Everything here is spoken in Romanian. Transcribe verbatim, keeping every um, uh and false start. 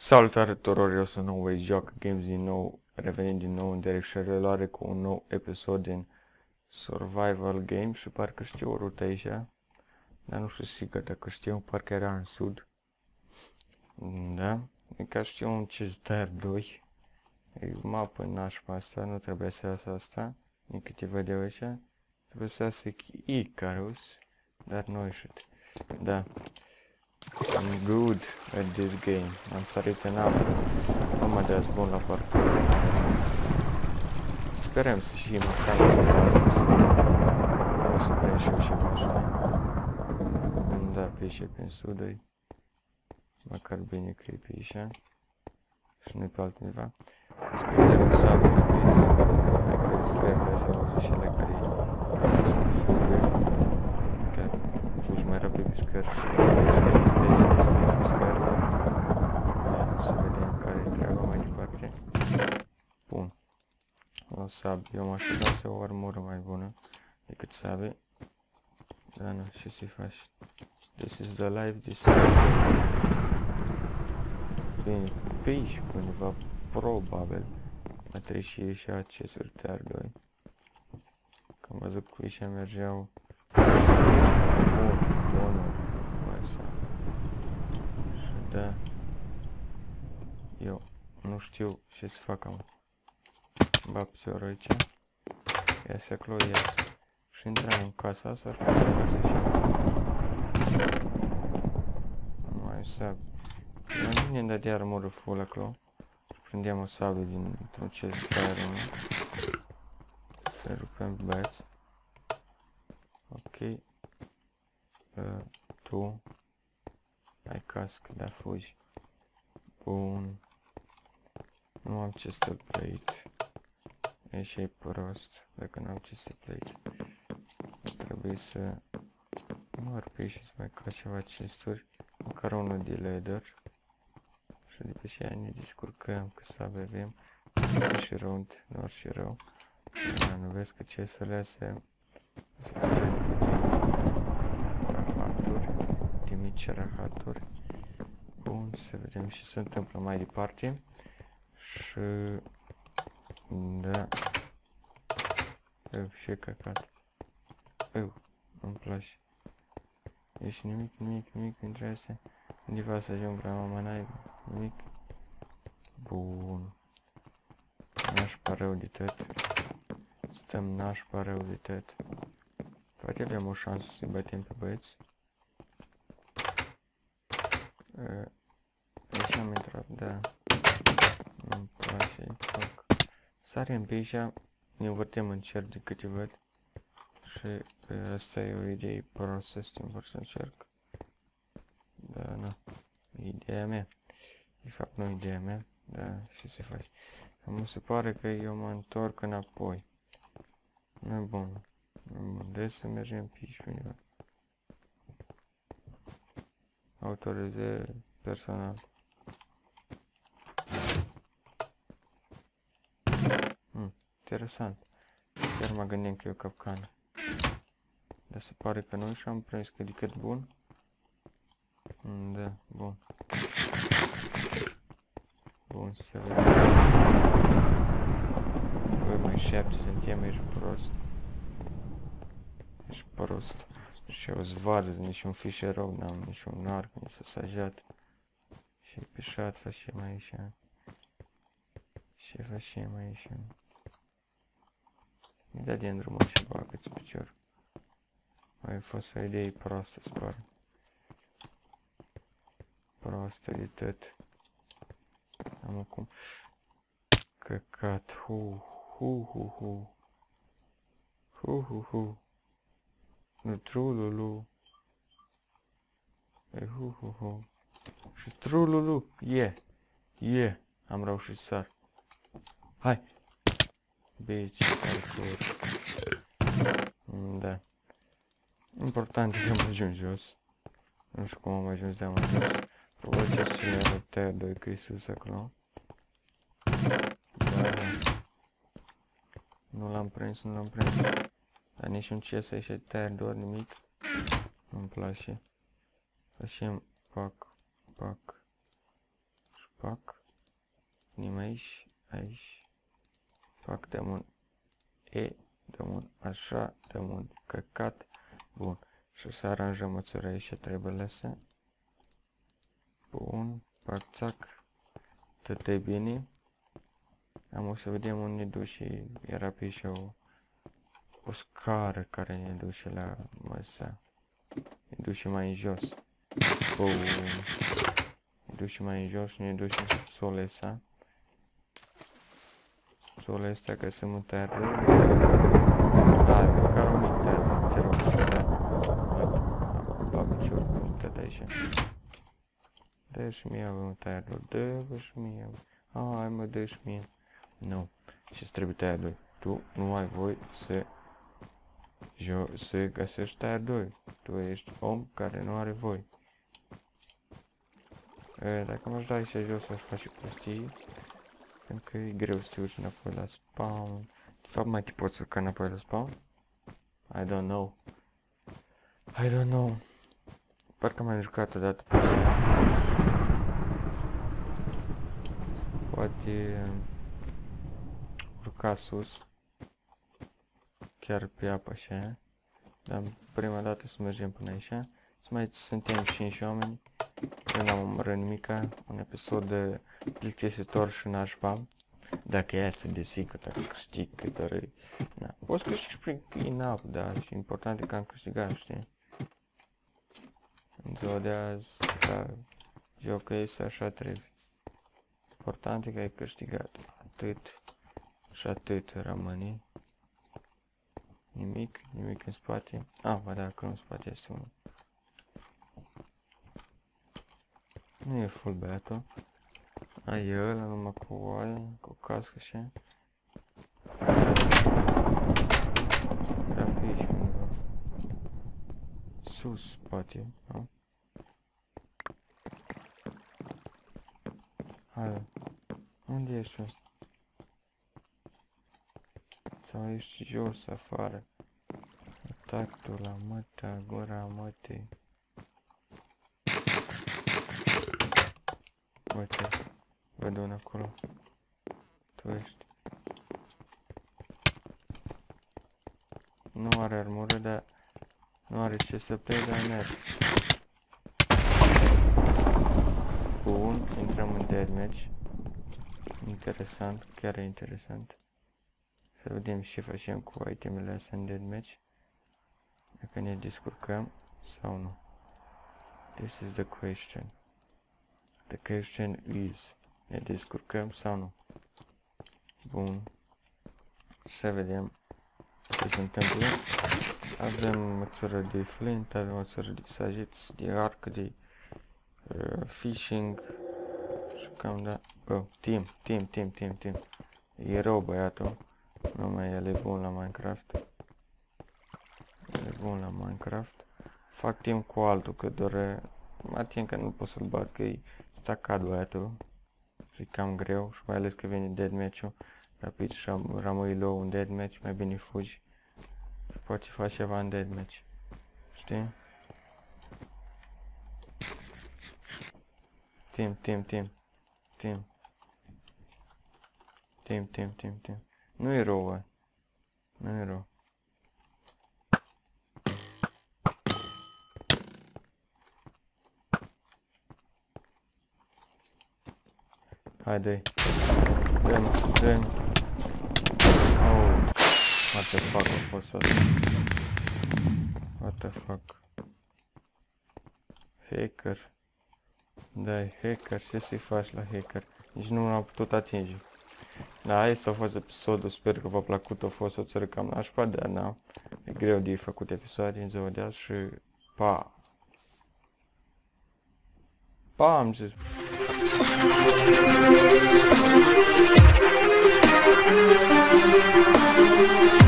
Salutare tuturor, eu sunt Nou Joacă Games din nou, revenind din nou în direcția reluare cu un nou episod din Survival Game și parcă știu o rută aici, dar nu știu sigur dacă știu, parcă era în sud. Da, e ca știu un Chester doi, e mapă nașpa asta, nu trebuie să iasă asta, din câte văd eu aici, trebuie să iasă Icarus, dar nu ieșit, da. I'm good at this game. Am sărit în apă. Nu mă dați bun la parcurs. Sperăm să și măcar astăzi. O să prind și eu ceva, știi? Da, pe aici, prin sud, măcar bine că e pe aici. Și nu-i pe altundeva. Să prindem un sabil rapid. Hai că scările să auzi și ele care scufugă. Fugi mai rapid pe scări și space, space, space, space, space, pe scări. Să vedem care e treaba mai departe. Bun. O sabi. Eu m-aș putea să o armură mai bună decât sabi. Da, nu, ce să-i faci? This is the life, this is the life. Bine, pe aici, pe undeva, probabil, a trebui și ieși accesuri T R doi. Că am văzut că aici mergeau și da, eu nu știu ce să fac acum. Bag piciorul aici, iese acolo, iese și intrăm în casa asta și mă găsă și nu mai sab. Mai bine îmi dă de armură full acolo și prindeam o sabie dintr-un chest de aer. Să rupem băieți. Ok. Uh, tu ai cască, dar fugi. Bun. Nu am chest plate. Ești e prost dacă nu am chest plate. Trebuie să mor pe aici să mai ca ceva chesturi. Măcar unul de leather. Și de pe aceea ne descurcăm că să avem. Și rău, nu orice rău. Da, nu vezi că ce să lase. Să ținem rahaturi, de mici rahaturi. Bun, să vedem ce se întâmplă mai departe. Și... da... Eu, ce căcat. Eu, îmi place. Ești nimic, nimic, nimic dintre astea. Undeva să ajung la mama naiba. Nimic. Bun. Nașpa rău de tot. Stăm nașpa rău de tot. Poate avem o șansă să-i batem pe băieți. Uh, aici am intrat, da. Nu-mi place, fac. Sarem pe aici, ne învârtem în cerc de câte văd. Și uh, asta e o idee prostă să te învârți în cerc. Da, nu. Ideea mea. De fapt, nu ideea mea. Da, ce se face? Mi se pare că eu mă întorc înapoi. Nu e bun. Unde să mergem pe aici undeva. Autorizez personal. Hmm, interesant. Chiar mă gândim că e o capcană. Dar se pare că nu și am prins cât de cât bun. Hmm, da, bun. Bun, să vedem. Băi, mai șapte suntem, ești prost. Ești prost. Și eu zvarz, nici un fișerou, n-am nici un arc, nici o sajat. Și pișat facem aici. Și facem aici. Mi da din drumul și bagă-ți picior. Mai fost o idee proastă, spar. Proastă de tot. Am acum. Căcat. Hu, hu, hu, hu. Hu, hu, hu. Nu trululu. E hu hu hu. Și trululu. Yeah. Yeah. Am reușit să sar. Hai. Bitch. Da. Important e că am ajuns jos. Nu știu cum am ajuns de am ajuns. Probabil ce să le T R doi că e sus acolo. Da. Nu l-am prins, nu l-am prins. Dar nici un ce să ieși tăiat doar nimic. Nu-mi place. Facem pac, pac. Și Pac. Venim aici, aici. Pac, dăm un E, dăm un așa, dăm un căcat. Bun. Și să aranjăm o țără aici, trebuie lăsă. Bun. Pac, țac. Tot e bine. Am o să vedem unde ne duce. Era pe aici o, o scară care ne duce la măsa. Ne duce mai în jos. Bun. Ne duce mai în jos și ne duce sub solul ăsta. Solul ăsta ca să mă tăiat rău. Hai, măcar un mic tăiat, te rog, da. Bagă ciorcul, tăiat aici. Dă și mie, mă tăiat rău, dă și mie. Hai mă, dă și mie. Nu, și-ți trebuie tăiat doi. Tu nu ai voie să, să găsești tăiat doi. Tu ești om care nu are voie. E, dacă m-aș da aici jos, aș face prostii. Fiindcă e greu să te urci înapoi la spawn. De fapt, mai te poți urca înapoi la spawn? I don't know. I don't know. Parcă m-am jucat odată pe așa. Se poate urca sus. Chiar pe apă așa. Dar prima dată să mergem până aici. Să mai suntem cinci oameni. Eu n-am omorât nimica. Un episod de plictisitor și nașpa. Dacă e asta, desigur, dacă câștig cât ori. Na. Poți câștigi prin clean-up, da, și important e că am câștigat, știi? În ziua de azi, da, jocul este așa trebuie. Important e că ai câștigat. Atât și atât rămâne. Nimic, nimic în spate. Ah, ba da, acolo în spate este unul. Nu e full băiatul. A, e ăla numai cu oaie, cu cască și... Era pe aici undeva. Sus, spate, nu? Hai, unde ești tu? Sau ești jos, afară? Tactul la măta, gura mătei. Uite, văd unul acolo. Tu ești. Nu are armură, dar nu are ce să plece, dar merg. Bun, intrăm în deathmatch. Interesant, chiar e interesant. Să vedem ce facem cu itemele astea în deathmatch. Dacă ne descurcăm sau nu. This is the question. The question is, ne descurcăm sau nu? Bun. Să vedem ce se întâmplă. Avem măsură de flint, avem măsură de sageți, de arc, de uh, fishing. Și cam da. Oh, team, team, team, team, team. E rău băiatul. Nu mai el e bun la Minecraft. El e bun la Minecraft. Fac team cu altul, că doar mă ating că nu pot să-l bat, că e stacat băiatul. Și e cam greu, și mai ales că vine deathmatch-ul. Rapid și rămâi low în deathmatch, mai bine fugi. Și poate faci ceva în deathmatch. Știi? Team, team, team. Team. Team, team, team, team. Nu e rău, bă. Nu e rău. Hai, dă-i. Dă-mi, dă-mi. Oh. What the fuck a fost asta? What the fuck? Hacker. Dai, hacker, ce să-i faci la hacker? Nici nu l-am putut atinge. Da, asta a fost episodul, sper că v-a plăcut, a fost o țără cam nașpa, dar na, e greu de făcut episoade în ziua de azi și pa! Pa, am zis! Thank you.